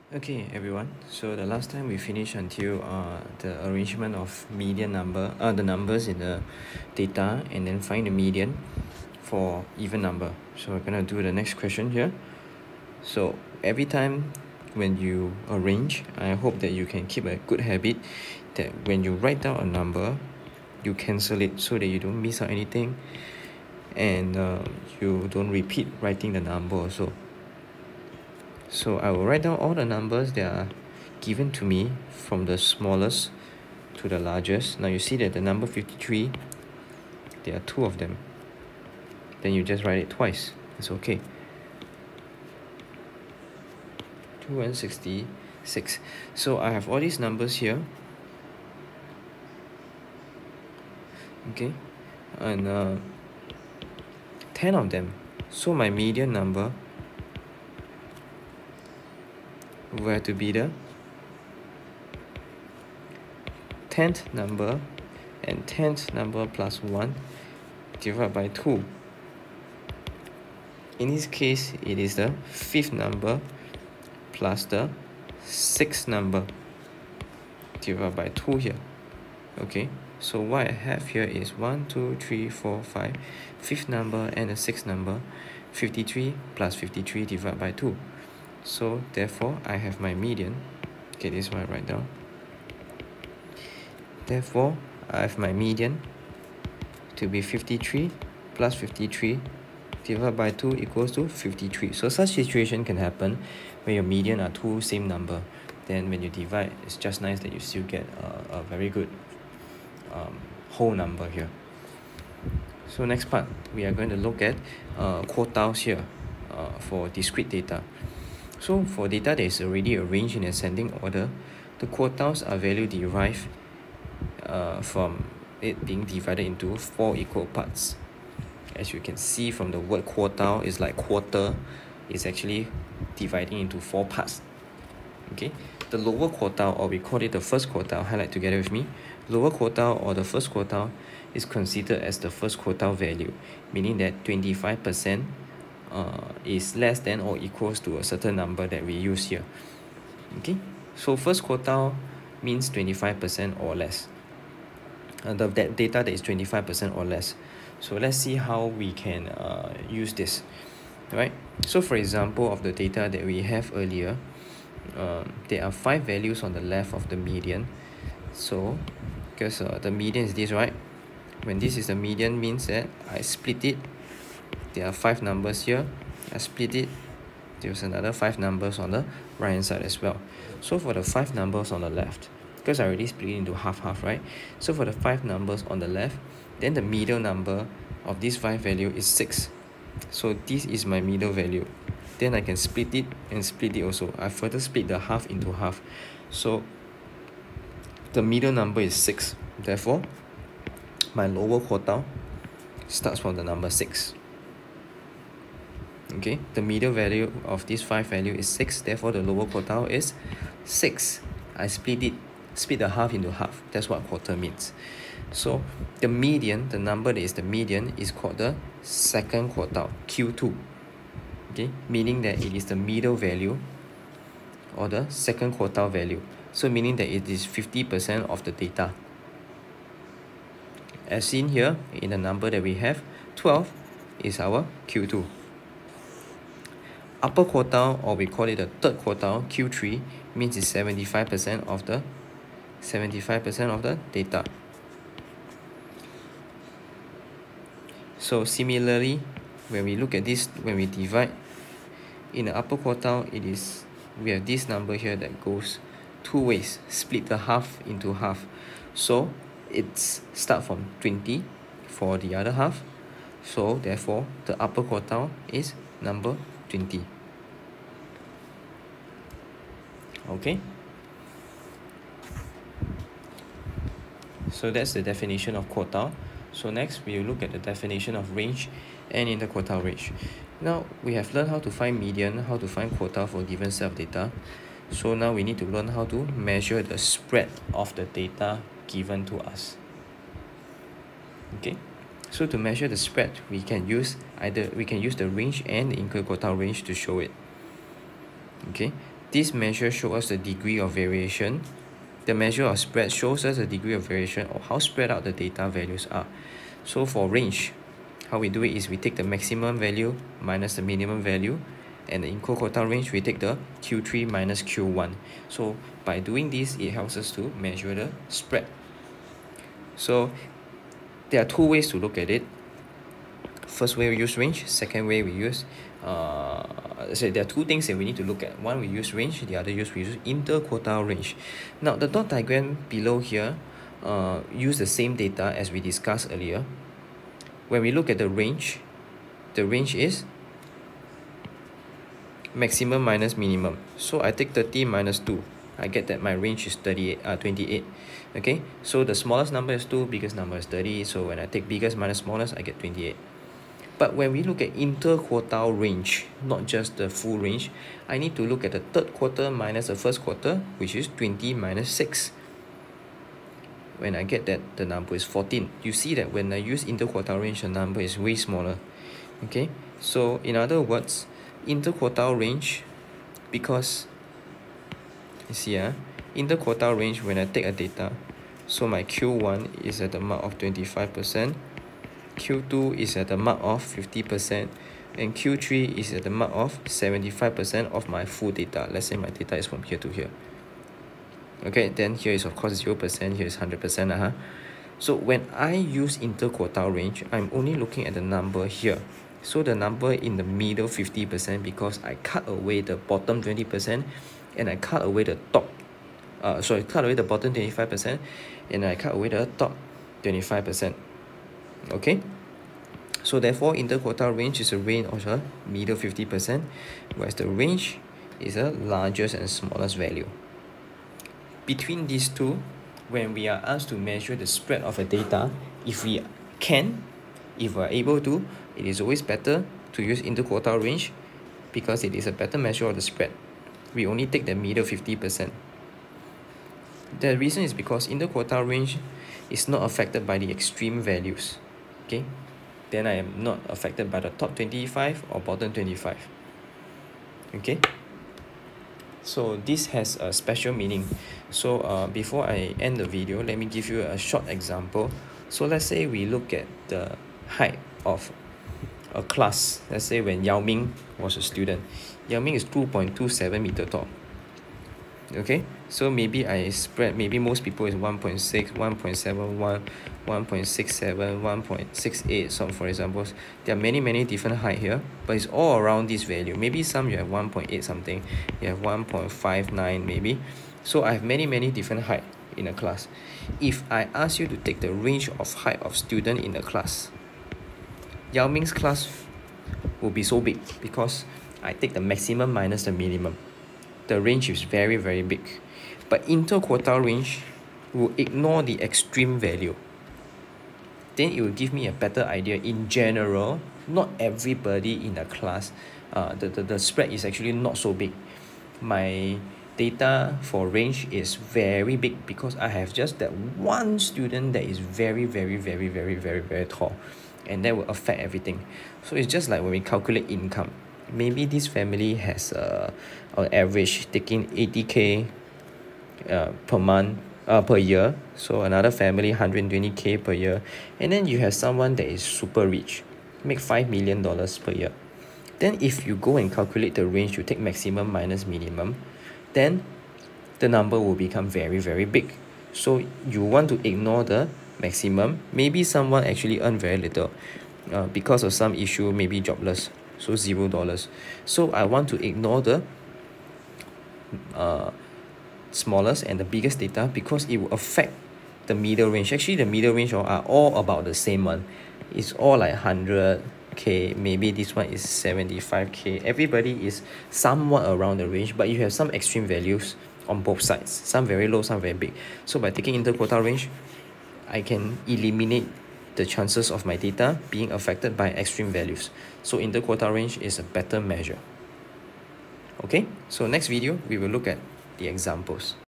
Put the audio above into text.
Okay, everyone. So the last time we finished until the arrangement of median number, the numbers in the data, and then find the median for even number. So we're gonna do the next question here. So every time when you arrange, I hope that you can keep a good habit that when you write down a number, you cancel it so that you don't miss out anything, and you don't repeat writing the number also. So I will write down all the numbers that are given to me from the smallest to the largest. Now you see that the number 53, there are two of them. Then you just write it twice. It's okay. 266. So I have all these numbers here. Okay. And 10 of them. So my median number will have to be the 10th number, and 10th number plus 1 divided by 2. In this case, it is the 5th number plus the 6th number divided by 2 here. Okay, so what I have here is 1, 2, 3, 4, 5, 5th number and the 6th number, 53 plus 53 divided by 2. So therefore, I have my median. Okay, this is what I write down. Therefore, I have my median to be 53 plus 53 divided by 2 equals to 53. So such situation can happen when your median are two same number. Then when you divide, it's just nice that you still get a very good whole number here. So next part, we are going to look at quartiles here for discrete data. So for data that is already arranged in ascending order, the quartiles are value derived from it being divided into 4 equal parts. As you can see from the word quartile, is like quarter is actually dividing into 4 parts. Okay, the lower quartile, or we call it the first quartile, highlight together with me. Lower quartile or the first quartile is considered as the first quartile value, meaning that 25% is less than or equals to a certain number that we use here. Okay, so first quartile means 25% or less. The data that is 25% or less. So let's see how we can use this. Right, so for example of the data that we have earlier, there are 5 values on the left of the median. So because the median is this, right? When this is the median, means that I split it. There are 5 numbers here. I split it. There's another 5 numbers on the right hand side as well. So for the 5 numbers on the left, because I already split it into half, right? So for the 5 numbers on the left, then the middle number of this 5 value is 6. So this is my middle value. Then I can split it and split it also. I further split the half into half. So the middle number is 6. Therefore, my lower quartile starts from the number 6. Okay, the middle value of this 5 value is 6. Therefore, the lower quartile is 6. I split the half into half. That's what quarter means. So the median, the number that is the median, is called the second quartile, Q2. Okay, meaning that it is the middle value or the second quartile value. So meaning that it is 50% of the data. As seen here in the number that we have, 12 is our Q2. Upper quartile, or we call it the third quartile, Q3, means it's 75% of the data. So similarly, when we look at this, when we divide, in the upper quartile, we have this number here that goes 2 ways, split the half into half. So it's start from 20 for the other half. So therefore, the upper quartile is number 20. Okay. So that's the definition of quartile. So next, we will look at the definition of range and interquartile range. Now, we have learned how to find median, how to find quartile for a given set of data. So now we need to learn how to measure the spread of the data given to us. Okay, so to measure the spread, we can use the range and the interquartile range to show it. Okay, This measure shows us the degree of variation. The measure of spread shows us the degree of variation or how spread out the data values are. So for range, how we do it is we take the maximum value minus the minimum value, and in quartile range we take the Q3 minus Q1. So by doing this, it helps us to measure the spread. So there are two ways to look at it. First way we use range, second way we use so there are two things that we need to look at. One we use range, the other we use interquartile range. Now the dot diagram below here use the same data as we discussed earlier. When we look at the range is maximum minus minimum. So I take 30 minus 2. I get that my range is 28. Okay, so the smallest number is 2, biggest number is 30. So when I take biggest minus smallest, I get 28. But when we look at interquartile range, not just the full range, I need to look at the third quarter minus the first quarter, which is 20 minus 6. When I get that, the number is 14. You see that when I use interquartile range, the number is way smaller. Okay, so in other words, interquartile range, because you see interquartile range, when I take a data, so my Q1 is at the mark of 25%, Q2 is at the mark of 50%, and Q3 is at the mark of 75% of my full data. Let's say my data is from here to here. Okay, then here is of course 0%, here is 100%. So when I use interquartile range, I'm only looking at the number here. So the number in the middle 50%, because I cut away the bottom 20% and I cut away the top cut away the bottom 25% and I cut away the top 25%. Okay, so therefore interquartile range is a range of a middle 50%, whereas the range is a largest and smallest value. Between these two, when we are asked to measure the spread of a data, if we are able to, it is always better to use interquartile range because it is a better measure of the spread. We only take the middle 50%. The reason is because interquartile range is not affected by the extreme values. Okay, then I am not affected by the top 25 or bottom 25. Okay, so this has a special meaning. So before I end the video, let me give you a short example. So let's say we look at the height of a class. Let's say when Yao Ming was a student, Yao Ming is 2.27 meter tall. Okay, so maybe I spread, maybe most people is 1.6, 1.71, 1.67, 1.68. So for example, there are many different height here, but it's all around this value. Maybe some you have 1.8 something, you have 1.59 maybe. So I have many different height in a class. If I ask you to take the range of height of student in the class, Yao Ming's class will be so big because I take the maximum minus the minimum. The range is very big. But interquartile range will ignore the extreme value. Then it will give me a better idea. In general, not everybody in the class, the spread is actually not so big. My data for range is very big because I have just that one student that is very tall, and that will affect everything. So it's just like when we calculate income. Maybe this family has on average taking 80k per month, per year. So another family 120k per year, and then you have someone that is super rich, make $5 million per year. Then if you go and calculate the range, you take maximum minus minimum, then the number will become very big. So you want to ignore the maximum. Maybe someone actually earn very little because of some issue, maybe jobless, so $0. So I want to ignore the smallest and the biggest data because it will affect the middle range. Actually, the middle range are all about the same one. It's all like 100k, maybe this one is 75k. Everybody is somewhat around the range, but you have some extreme values on both sides, some very low, some very big. So by taking interquartile range, I can eliminate the chances of my data being affected by extreme values. So interquartile range is a better measure. Okay, so next video we will look at the examples.